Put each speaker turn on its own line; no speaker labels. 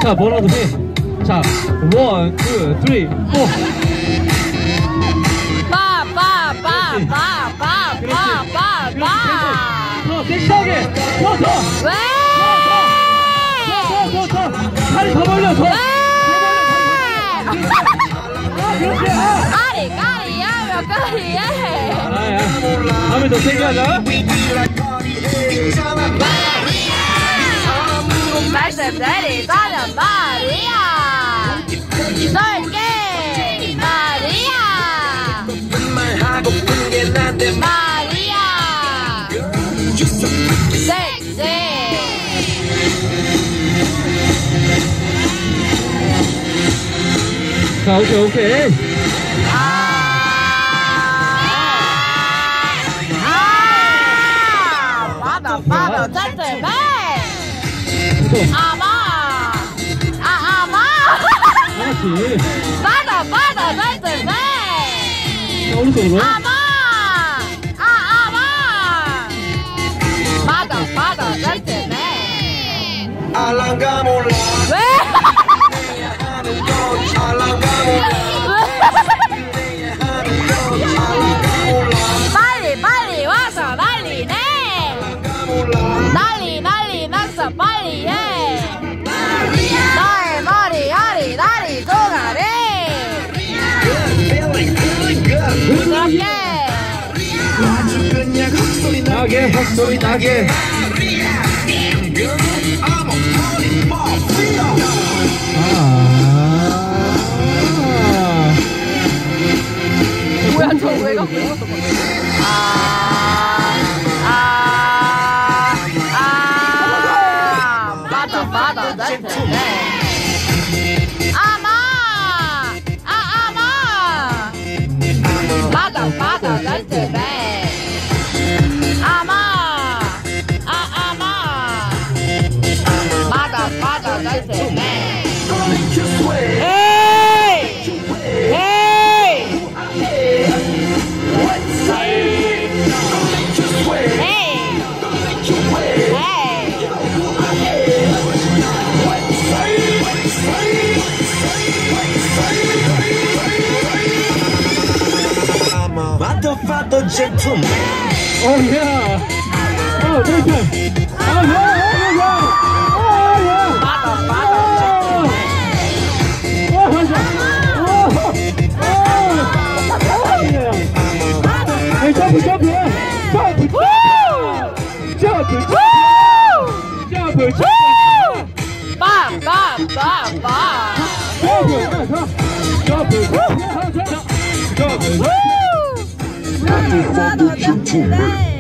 자, 뭐라도 해. 자, 1, 2, 3, 4. 더 섹시하게. 더.
왜?
더. 다리 더 벌려. 더. 그렇지.
까리하면 까리해.
다음에 더 세게 하자.
말씀드리자면 말이야. 넓게 말이야. 말이야. 섹시.
자, 오케이.
받아, 젠틀맨. 아마.
그렇지.
받아, 젠틀맨.
자, 오른쪽으로.
아마. 받아, 젠틀맨. 왜? 빨리 와서 난리네. 난리 났어. 빨리 해. 너의 머리알이 다리 동아리. 부드럽게
나게 헛소리 나게.
뭐야 저 왜 갖고 있었어? 받아 젠틀맨. 아마 받아 젠틀맨. 아마 받아 젠틀맨.
Motherfucker gentleman.
Oh yeah. Oh, this one. Oh yeah.
받아
Jump.